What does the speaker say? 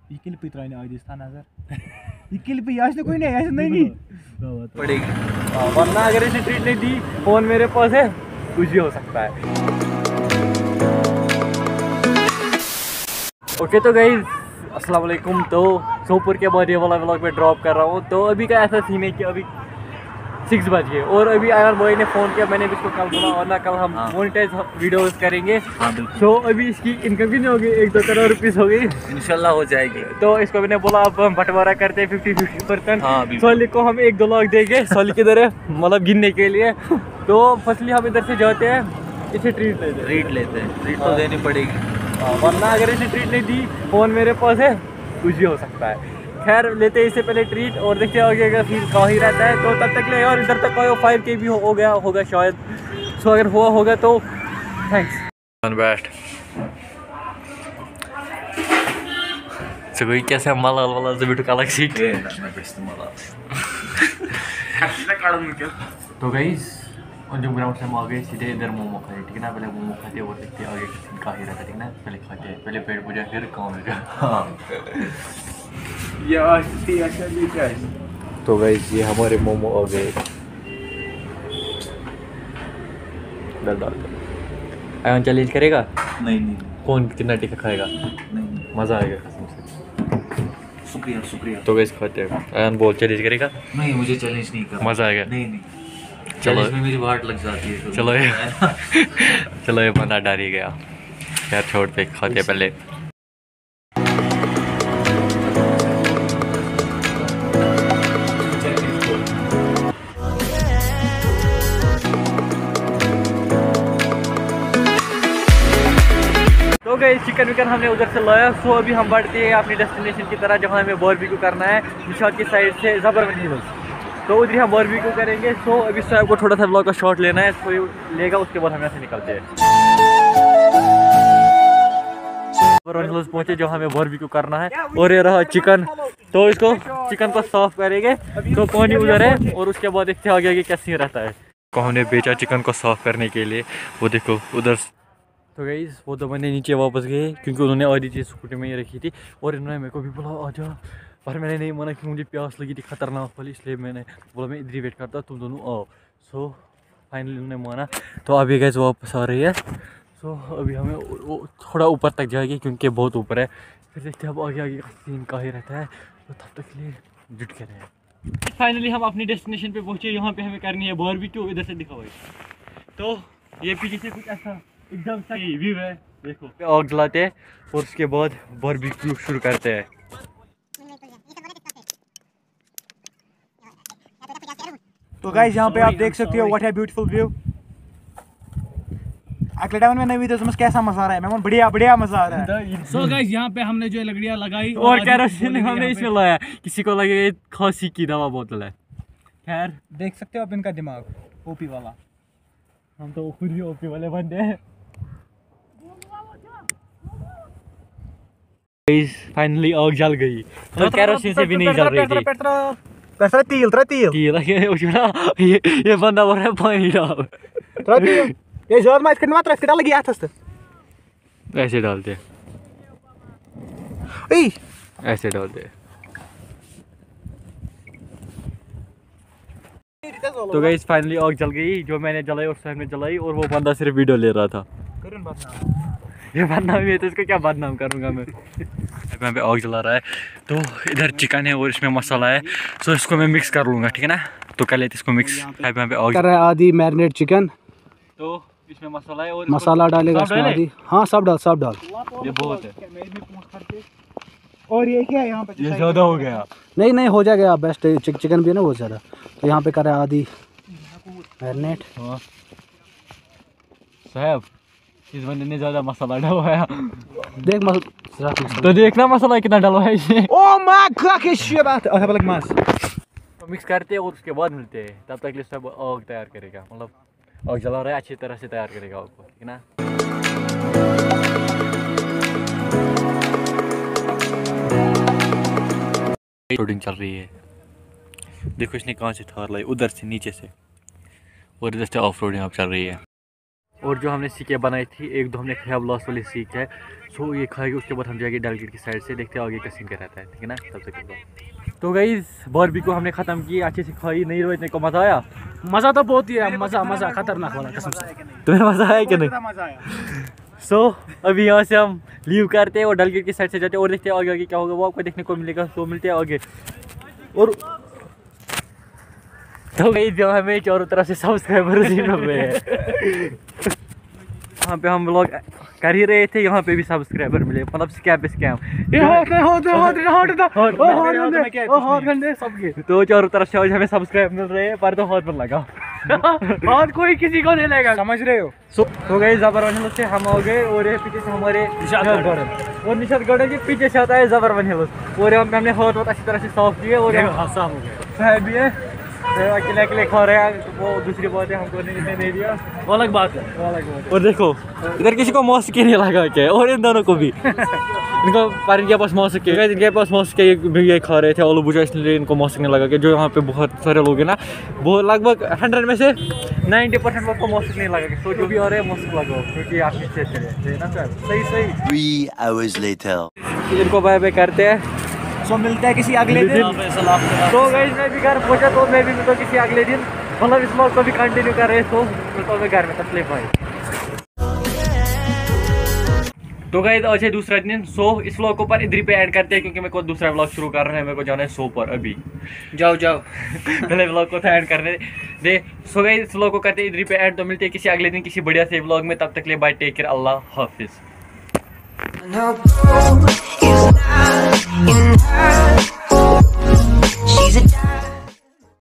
ये क्लिप त्राने आदि था नजर ये क्लिप ये कोई नहीं पड़ेगी वरना अगर इसने ट्रीट नहीं दी फोन मेरे पास है कुछ भी हो सकता है। ओके तो गाइस अस्सलाम वालेकुम। तो सोपुर के बाद ये वाला व्लॉग में ड्रॉप कर रहा हूँ। तो अभी का ऐसा सीन है कि अभी 6 बज गए और अभी आयन बॉय ने फ़ोन किया, मैंने भी इसको कल बोला और ना कल हम मोनेटाइज वीडियोस करेंगे। तो अभी इसकी इनकम भी नहीं होगी, 1-2 करोड़ रुपीस हो गई, इंशाल्लाह हो जाएगी। तो इसको मैंने बोला अब हम बंटवारा करते हैं 50-50%। सोली को हम 1-2 लाख देंगे, सोली किधर है मतलब गिनने के लिए। तो फसली हम इधर से जाते हैं, इसे ट्रीट लेते हैं ट्रीट तो देनी पड़ेगी वरना अगर इसे ट्रीट नहीं दी फोन मेरे पास है कुछ भी हो सकता है। खैर लेते हैं इससे पहले ट्रीट और देखते हैं आगे फील कहाँ ही रहता है। तो तब तक ले और इधर तक 5K भी हो गया होगा शायद। सो अगर हुआ होगा तो थैंक्स। बैठ सगळी कैसे मला बिटू अलग सीट। तो गाइस अंजुम ग्राउंड से हम आ गए सीधे इधर मोमो खाए, ठीक है ना। पहले मोमो खाते और देखते हैं आगे किसी का ही रहता है, ठीक है ना। पहले खाते हैं, पहले पेट पूजा फिर काम होगा। तो गाइस ये हमारे मोमो आ गए, डाल आयन चैलेंज करेगा? नहीं कौन कितना टिका खाएगा? नहीं मज़ा आएगा कसम से। शुक्रिया। तो गाइस खाते हैं। आयन बोल चैलेंज करेगा? नहीं मुझे चैलेंज नहीं करना। मज़ा आएगा? नहीं चलो इसमें मेरी वाट लग जाती है। चलो ये बंदा डर ही गया यार, छोड़ते खाते पहले। तो गए चिकन विकन हमने उधर से लाया। सो अभी हम बढ़ते हैं अपनी डेस्टिनेशन की तरह जहाँ हमें बारबेक्यू करना है, निशाद की साइड से ज़बरदस्त हिल्स। तो उधर हम बारबेक्यू करेंगे। सो अभी साहब को थोड़ा सा व्लॉग का शॉट लेना है, तो लेगा उसके बाद हम यहाँ से निकलते हैं। पहुँचे जो हमें बारबेक्यू करना है और ये रहा चिकन। तो इसको चिकन को साफ करेंगे। तो पानी उधर है और उसके बाद देखते हैं आगे कैसे रहता है। को हमने बेचा चिकन को साफ करने के लिए, वो देखो उधर। तो गाइस वो तो मैंने नीचे वापस गए क्योंकि उन्होंने आधी चीज़ स्कूटी में ही रखी थी और इन्होंने मेरे को भी बोला आ जा, पर मैंने नहीं माना कि मुझे प्यास लगी थी खतरनाक वाली, इसलिए मैंने बोला मैं इधर ही वेट करता तुम दोनों आओ। सो फाइनली उन्होंने माना। तो अभी गैस वापस आ रही है। सो अभी हमें थोड़ा ऊपर तक जाएगी क्योंकि बहुत ऊपर है, फिर देखते हैं अब आगे का सीन का ही रहता है। तो तब तक के लिए जुट के रहे। फाइनली हम अपनी डेस्टिनेशन पे पहुँचे, यहाँ पे हमें करनी है बारबेक्यू। इधर से दिखाओ। तो ये पीछे से कुछ ऐसा एकदम सही व्यू है, देखो। आग जलाते हैं और उसके बाद बारबेक्यू शुरू करते हैं। तो गाइस यहाँ पे आप देख सकते हो व्हाट है ब्यूटीफुल व्यू। अगले में नवी तो कैसा मजा आ रहा है, मैं बढ़िया मजा आ रहा है। सो गाइस यहाँ पे हमने जो लकड़ियाँ लगाई और केरोसिन हमने इसमें लाया, किसी को लगे खांसी की दवा बोतल है। खैर देख सकते हो आप इनका दिमाग ओपी वाला। हम तो खुद भी ओपी वाले बंदे हैं। फाइनली आग जल गई, तो केरोसिन से भी नहीं जल रही थी। ये बंदा बोल रहा है पानी डाल। ये जोर में इसके मात्र इसके डाल गया था। ऐसे डालते, ऐसे डालते। तो गाइस फाइनली आग जल गई, जो मैंने जलाई और साहब ने जलाई और वो बंदा सिर्फ वीडियो ले रहा था। ये बदनाम है तो इसको क्या बदनाम करूँगा मैं। यहाँ पे आग जला रहा है। तो इधर चिकन है और इसमें मसाला है, तो इसको मैं मिक्स कर लूँगा, ठीक है ना। तो कर लेते इसको मिक्स। यहाँ पे आग कर रहा है आधी मैरिनेट चिकन। तो इसमें मसाला है और मसाला डालेगा इसमें आधी। हाँ सब डाल। ये बहुत है। और ये क्या है यहाँ पे? ये ज़्यादा हो गया। नहीं हो जाएगा, बेस्ट चिकन भी है ना बहुत ज़्यादा। तो यहाँ पे कर रहा है आधी मैरिनेट। हाँ साहब इस बंदे ने ज़्यादा मसाला डलवाया। देख तो देखना मसाला कितना डलवाया इसने। ओह माय गॉड क्या ये बात है। अलग मास तो मिक्स करते हैं और उसके बाद मिलते हैं। तब तक लिए सब आग तैयार करेगा, मतलब आग जला रहा है अच्छी तरह से तैयार करेगा आग को, ठीक है ना। शूटिंग चल रही है, देखो इसने कहाँ से थार लाई, उधर से नीचे से, और इधर से ऑफ रोड यहाँ चल रही है। और जो हमने सीखें बनाई थी, एक दो हमने खैब लॉस वाली सीख है। सो ये खाएगी, उसके बाद हम जाएंगे डल गेट की साइड से, देखते हैं आगे का सीन क्या रहता है, ठीक है ना। तब तक तो गाइस बारबेक्यू हमने ख़त्म की, अच्छे से खाई। नहीं रोहित को मज़ा आया? मज़ा तो बहुत ही है, मज़ा खतरनाक वाला कसम से। तुम्हें मज़ा आया कि नहीं? मजा आया। सो अभी यहाँ से हम लीव करते हैं और डल गेट की साइड से जाते हैं और देखते हैं आगे आगे क्या होगा, वो आपको देखने को मिलेगा। तो मिलते हैं आगे। और तो भाई जो हमें चारों तरफ से सब्सक्राइबर मिल रहे हैं, यहाँ पे हम लोग कर ही रहे थे, यहाँ पे भी सब्सक्राइबर मिले, मतलब स्कैम पे स्कैम। तो चारों तरफ से आज हमें सब्सक्राइब मिल रहे हैं, पर तो हाथ में लगा हाथ कोई किसी को नहीं लेगा, समझ रहे हो। तो गए ज़बरवन हिल्स से हम आ गए और ये पीछे से हमारे निशात गार्डन, और निशात गार्डन के पीछे से आता है ज़बरवन हिल्स। और यहाँ पे हमने हाथ बहुत अच्छी तरह से साफ किए और साफ हो गया भी है, अकेले अकेले खा रहे हैं, वो दूसरी बात है, हमको नहीं दिया, वो अलग बात है, वो अलग बात है। और देखो इधर किसी को मौसकी नहीं लगा के, और इन दोनों को भी इनको पर इनके पास मौसक है, इनके पास मौसक है, ये खा रहे थे आलू भुजा, इसलिए इनको मौसक नहीं लगा के। जो यहाँ पे बहुत सारे लोग हैं ना, वो लगभग 100 में से 90% लोग को मौसक नहीं लगा के। तो जो भी आ रहे हैं मौसक लगाओ, क्योंकि आपकी सेहत के लिए ना सर। सही 3 hours later. इनको बाय बाय करते हैं। सो मिलते हैं किसी अगले दिन। तो गाइस मैं भी घर पहुंचा, तो मैं भी मिलता हूं किसी अगले दिन, मतलब इस व्लॉग को भी कंटिन्यू कर रहे। तो मिलता हूं मैं घर में, तकलीफ भाई। तो गाइस आज है दूसरा दिन। सो इस व्लॉग को पर इधर पे ऐड करते हैं, क्योंकि मेरे को दूसरा व्लॉग शुरू कर रहे हैं, मेरे को जाना है सो पर अभी। जाओ पहले व्लॉग को ऐड करने दे। सो गाइस इस व्लॉग को करते हैं इधर पे ऐड। तो मिलते हैं किसी अगले दिन किसी बढ़िया से व्लॉग में, तब तक के लिए बाय, टेक केयर, अल्लाह हाफिज।